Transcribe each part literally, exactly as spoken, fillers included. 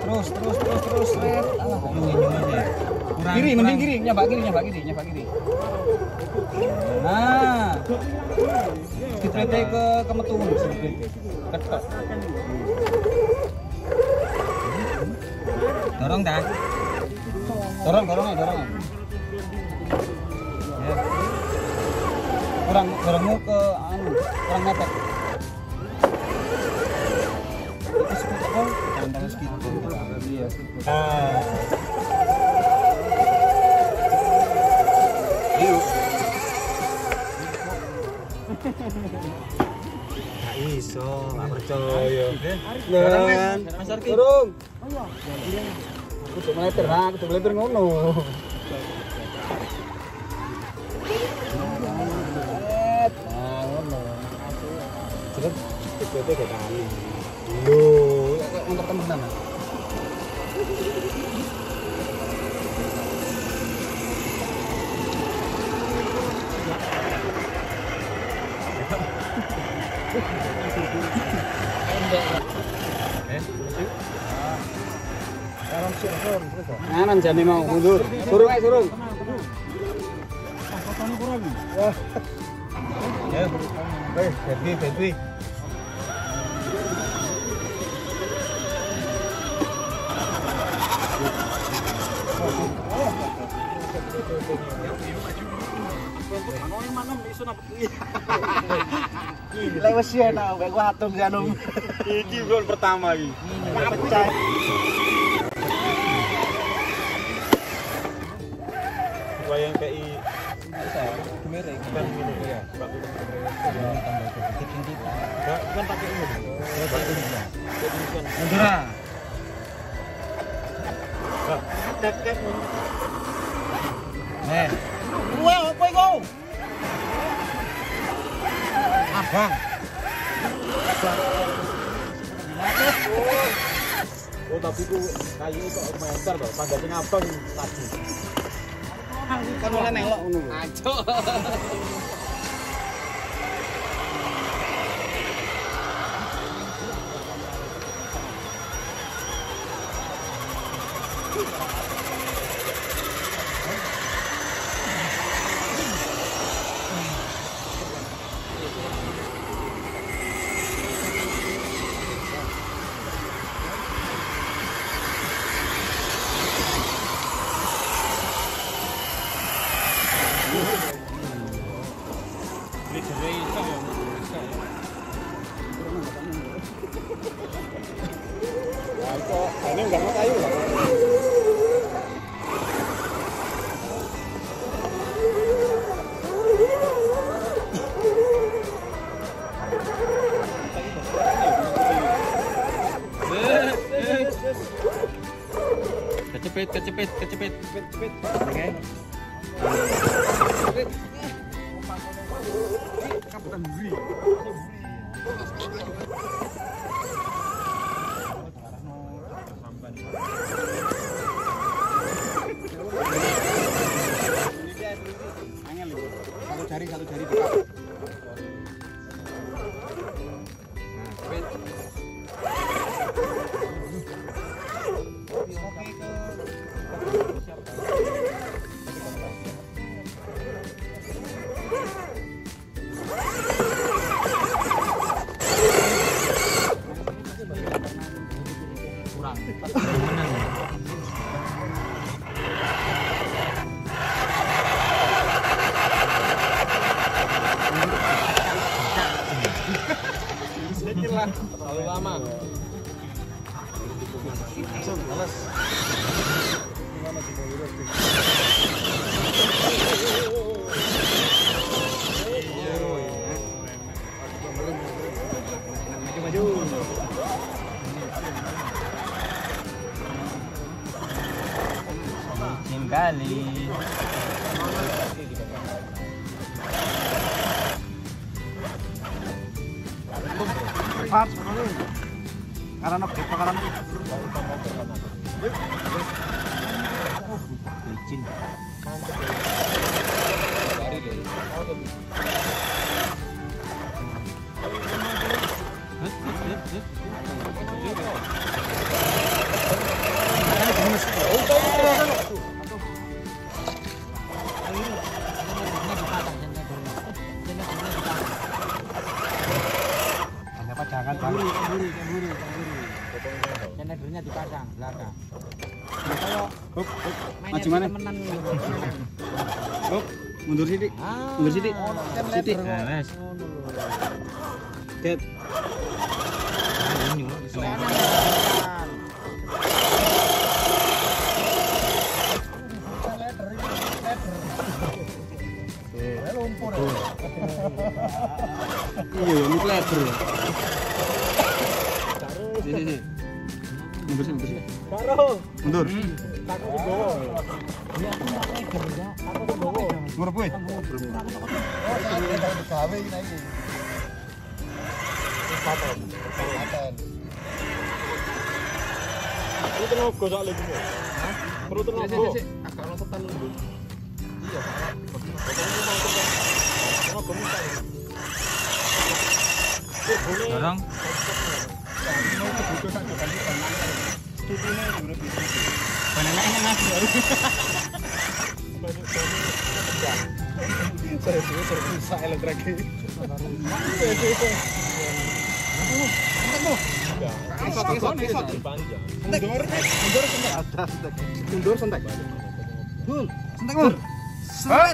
terus terus terus terus red. Alah, Lu ini aja. Kurang. kiri, kurang. mending kiri, nyoba kiri, nyoba kiri, nyoba kiri. Nah, diprete ke ke metun, ketok. Dorong dah. Dorong, dorong ya, dorong. Ya. Kurang, dorongmu ke anu, kurang mepet. Itu segitu kok, jangan segitu. Iya, segitu. Ah. Yuk. Gak iso, gak percaya. Jangan. Mas Arki. Turun. Kudu meleter, ha, kudu meleter ngono. Nah, ngono. Terus diprete ke kali. Lho, kok untuk temenan. Kanan jane mau mundur. Surung ae surung. Wah. Ya. Eh, Betwi, Betwi. Lewes ya nah, kayak watung janum. Iki gol pertama iki. Pecah. Wayang P I Saya merek kan ini ya. Mbak Enggak, kan pakai ini. Mbak ini. mundur ah. Deket. Eh. Kuwe opo iku? Abang. Oh, tapi ku kayu kok meter to, panjangnya abang tadi. Kan oleh nelok ngono. Ajo. Nah, itu ini enggak mau kayu lah. Kecepit, kecepit, kecepit, kecepit. Oke. Kabupaten Buri. Satu jari, satu jari dekat. Nah, wait. Kurang. Menang. Terlalu lama. Langsung balas. Gimana kita urus? Maju maju. Licin kali. Cepat, karena nak kebakaran. Licin. ledernya dipasang belakang. Kalau Hop, hop. Maju mana? Hop, mundur sithik. Mundur sithik. Sithik. Nah, wes. Ket. Lumpur. Iya, ini lebar. Sini, sini. Mundur sini, mundur sini. Karo. Mundur. Aku digowo. Iya, aku tak leger ya. Aku digowo. Mundur, boy. Oh, ini gawe iki nek iki. Paten. Paten. Perlu tenaga sak lagi. Hah? Perlu tenaga. Agak ono setan lho. Iya, tenaga minta. Barang. Banana enak. Saya sudah terpisah elektrik. Mundur, mundur sentek. Mundur sentek. Hul, sentek mur. Set.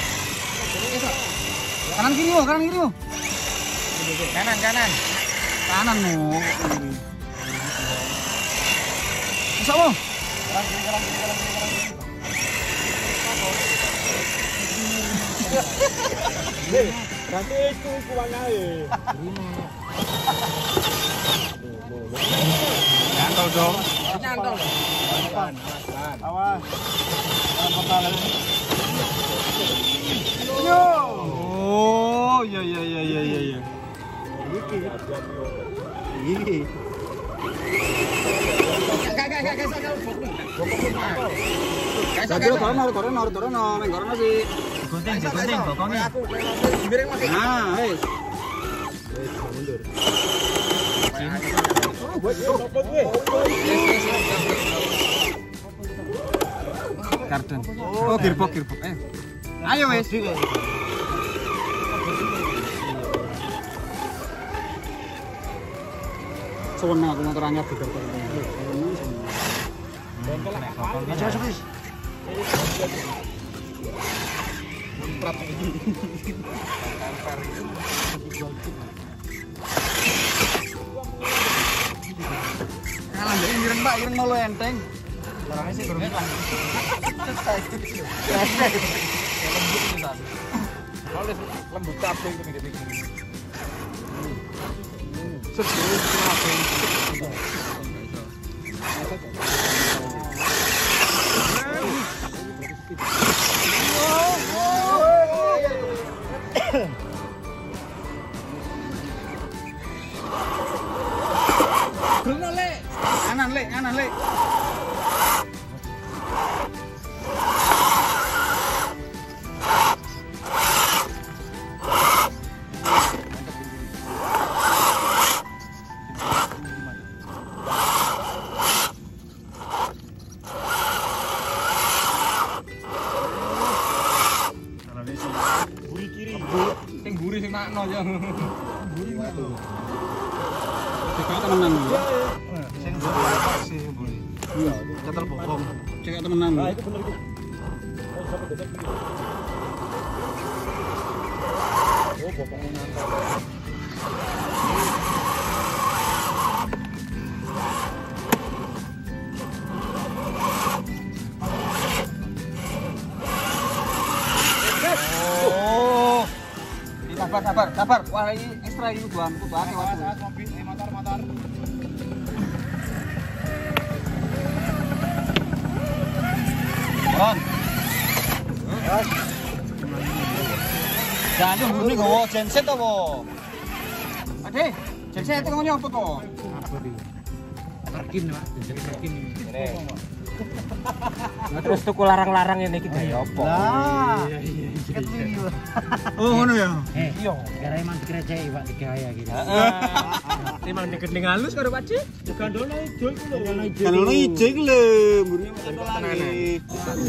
Kanan kiri mo, kanan kiri mo. Kanan, kanan. Kanan mo. Bisa mo. Kanan kiri, kanan kiri, kanan kiri, kanan kiri. Hei, nanti itu kuwangae. Nyantol dong. Nyantol. Awas. Awas. Yo. Oh, iya iya iya iya iya iya. Iki. Gak gak gak gak. Jadi kono kono kono nang kono sih. Gunting, gunting, pokoknya. Aku miring masih. Nah, wis. Mundur. Karton. Oh, gearbox gearbox. Eh. Ayo wis. Soalnya aku motor anyar di karton. Aja aja wis. Kalah ndek ireng Mbak, ireng mau enteng. Barangnya sih durung hilang. Kalau lembut caping itu gini gini. Serius caping. Bruno le, Kanan le, kanan le. buri kiri. Sing mburi sing makno ya. Mburi metu. Cek temenan. Sing apa sih mburi? Iya, Ketel bokong. cek temenan. Nah, itu bener itu. Oh, sampai dekat kiri. Oh, bokongnya nantang. Oh. Sabar sabar sabar. Wah, ini ekstra ini tuan, kudu ake Awas, waktu. awas mobil, eh motor, motor. On. Jangan mburi gowo genset apa? Ade, genset itu ngomongnya apa to? Parkin, Pak. Jadi parkin. Ini. Terus tuku larang-larang ini iki gawe apa? Lah. Oh, ngono ya. Eh, iya, gara emang dikreceki Pak digaya gitu. Emang gendeng halus karo Pak Dik. Gandono ijo iku lho. Kan ono ijo iki lho, mburine ono lagi.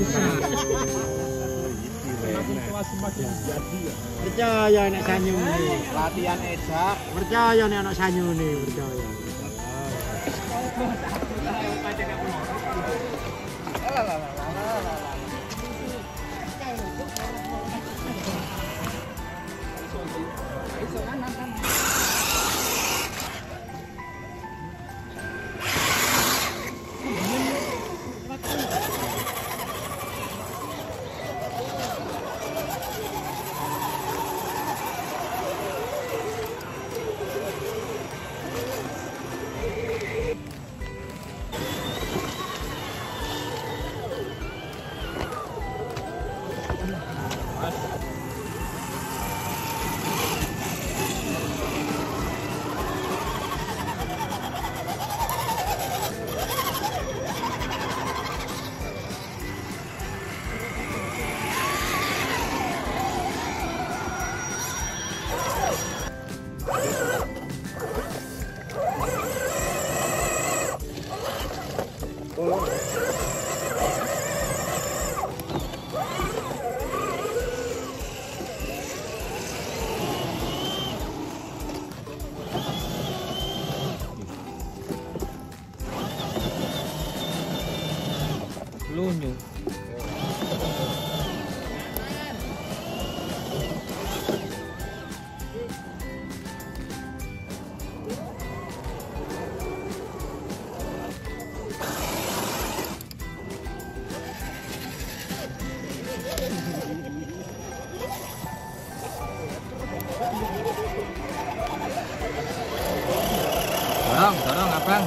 Percaya nek sanyune. Latihan ejak. Percaya nek ana sanyune, percaya. Lunyu. Dorong, dorong abang.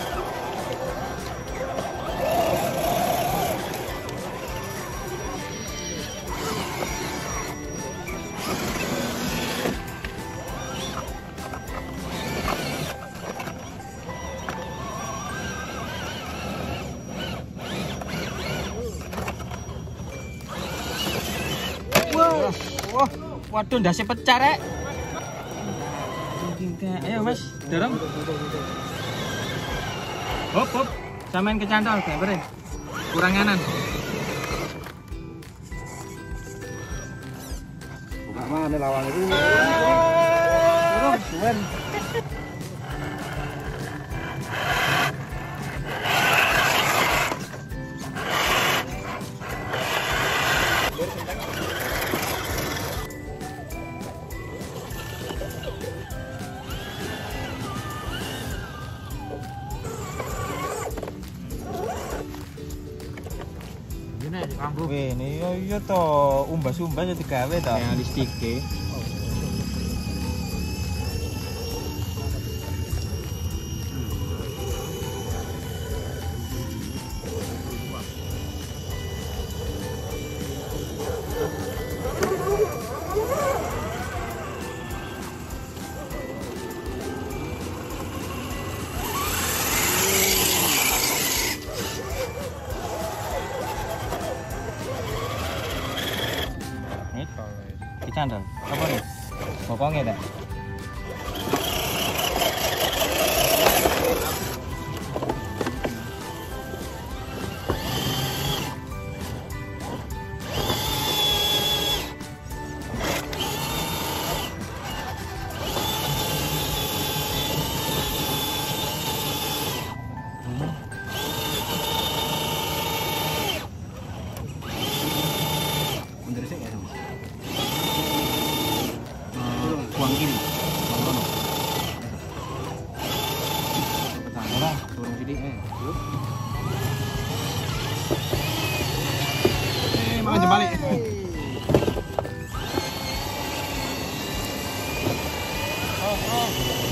Wah, wah, waduh, ndase pecah rek. Ayo mas, dorong. Hop hop, samain ke cantol, kayak beren. Kurang kanan. Buka mana lawan itu? Dorong, cuman. Weh, ini yo yo to umbas-umbas ya digawe to. Realistike. Candal, apa nih? Bokongnya dah. Buang kiri, buang kono. Ora, turun sithik eh. Eh, malah jebalik. Oh, oh.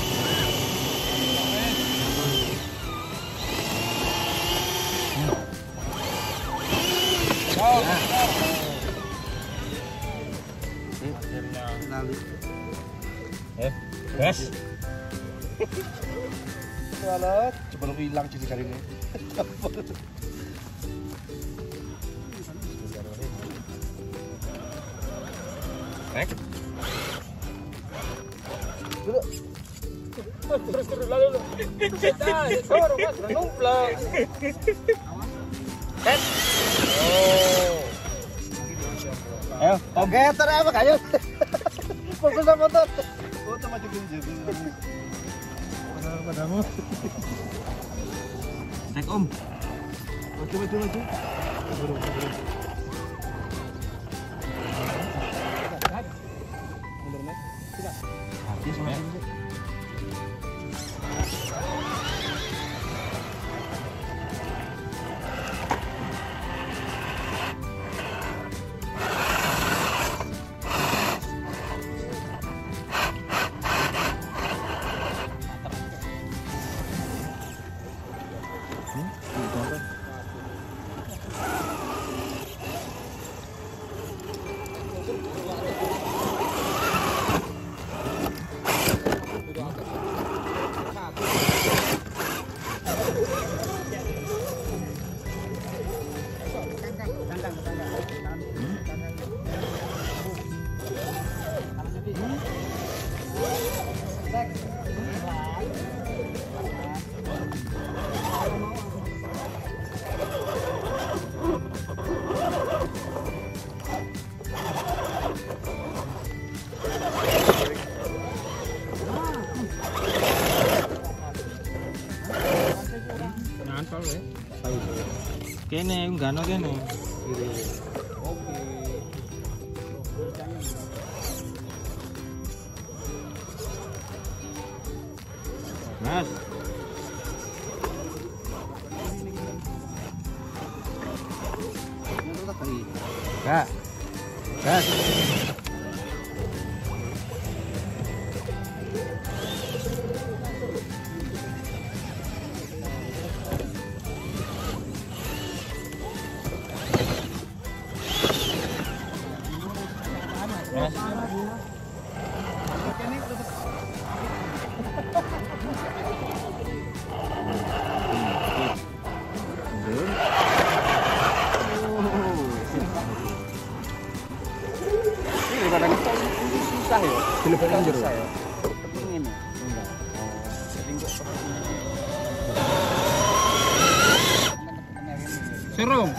Oh, Lalu. Eh, gas. Walah, coba lu hilang jadi kali ini. Rek. Dulu. Terus terus lalu lalu. Dah, dorong mas, numplak. Set. Oh. Ayo, Oke, terus apa kayu? Fokus sama motor. Oh, sama juga juga. Padamu. Naik om. Maju maju maju. Habis mas. Nyantol ya. Kene enggano kene. Mas. Kak. Kak. Susah ya. Dilebaran jero. Susah ya. Ini. Enggak. Serung.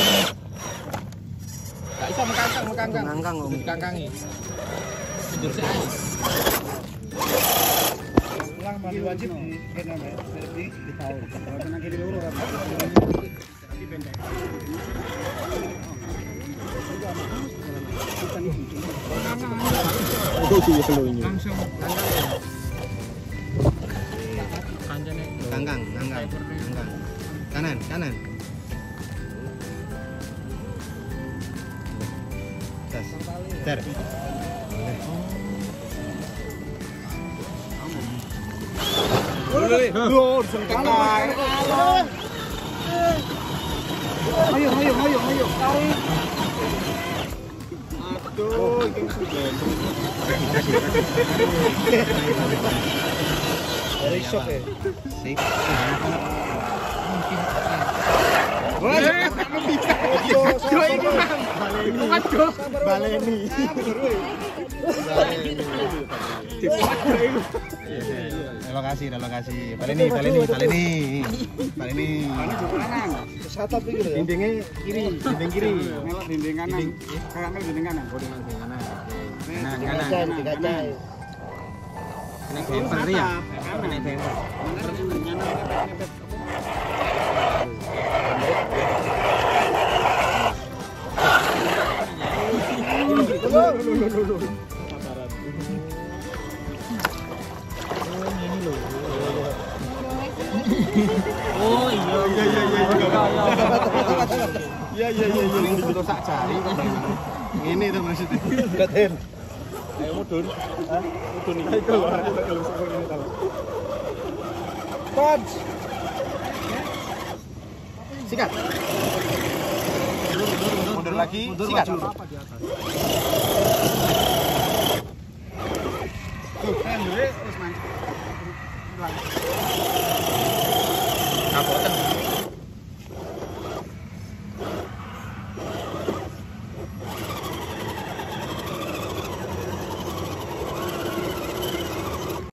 Gak iso mekangkang, mekangkang. Mekangkang, Om. Dikangkangi. Mundur sik ae. Ulang mandi wajib di kena ya. Di di tahu. Kalau kena kiri dulu apa? Tapi pendek. Langsung kancane Ganggang, ganggang, ganggang. Kanan, kanan. Tes. Ter. Lur, sengketai. Ayo, ayo, ayo, ayo. Tarik. Aduh, ini sudah. Dari shock ya. Sip. Wah, bisa. Ojo, ini Ojo. Baleni. Relokasi, relokasi. Baleni, baleni, baleni. Baleni. Satu pikir ya. Dindingnya kiri, dinding kiri. Melok dinding kanan. Kayak melok dinding kanan. Oh, dinding kanan. Kanan, Kanan, kanan. dikacai. Kena bemper ya. Kena bemper. Oh iya iya iya iya iya iya iya iya ini foto sak jari ini itu maksudnya gaten ayo mudun hah mudun iki kalau ini kalau coach sikat mundur lagi sikat apa di atas tuh kan wis mancing kapoten